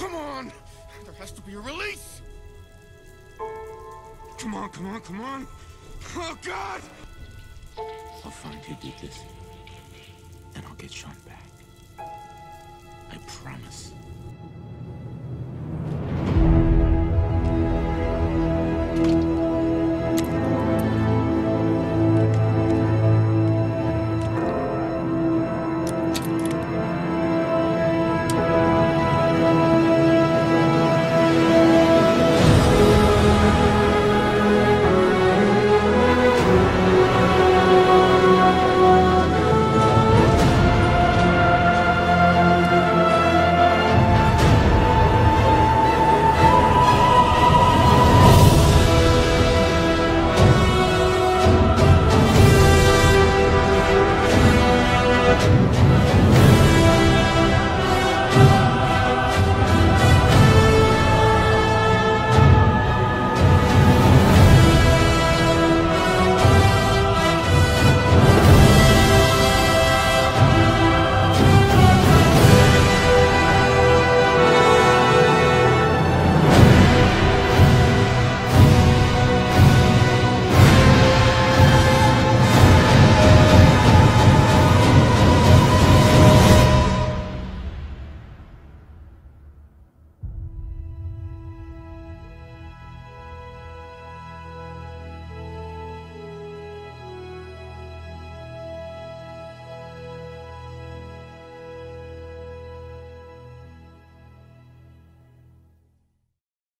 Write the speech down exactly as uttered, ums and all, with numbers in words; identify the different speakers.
Speaker 1: Come on! There has to be a release! Come on, come on, come on! Oh, God!
Speaker 2: I'll find who did this, and I'll get Sean back. I promise.